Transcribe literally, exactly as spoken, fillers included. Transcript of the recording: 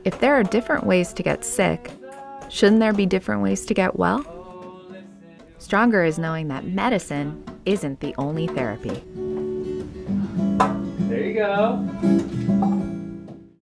If there are different ways to get sick, shouldn't there be different ways to get well? Stronger is knowing that medicine isn't the only therapy. There you go.